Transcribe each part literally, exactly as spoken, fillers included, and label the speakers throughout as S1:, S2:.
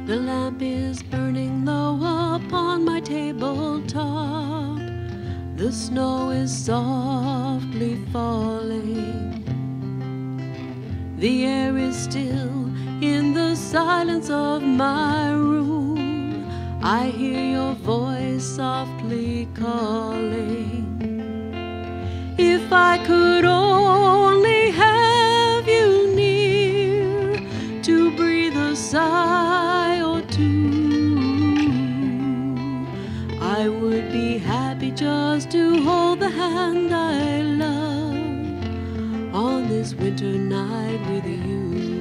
S1: The lamp is burning low upon my tabletop. The snow is softly falling. The air is still in the silence of my room. I hear your voice softly calling. If I could only have you near to breathe a sigh or two, I would be happy just to hold the hand I love on this winter night with you.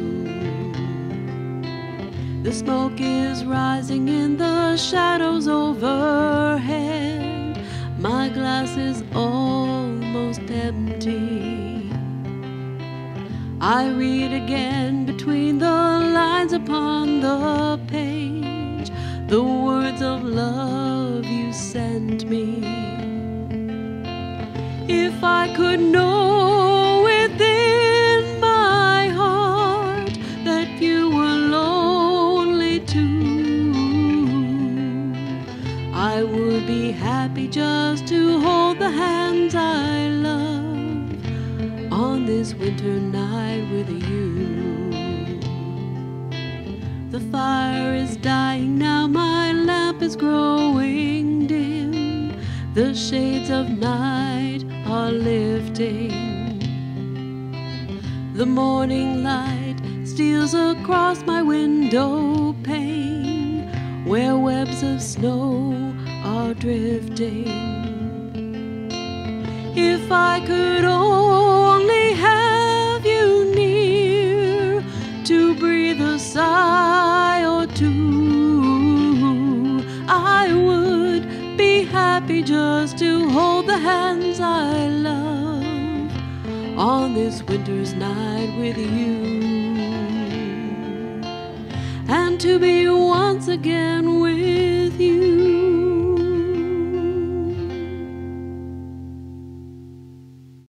S1: The smoke is rising in the shadows overhead. My glass is almost empty. I read again between the lines upon the page the words of love you sent me. If I could know within my heart that you were lonely too, I would be happy just to hold the hands I love on this winter night with you. The fire is dying now, my lamp is growing dim. The shades of night are lifting. The morning light steals across my window pane, where webs of snow are drifting. If I could only have you near to breathe a sigh or two, I would be happy just to hold the hands I love on this winter's night with you, and to be once again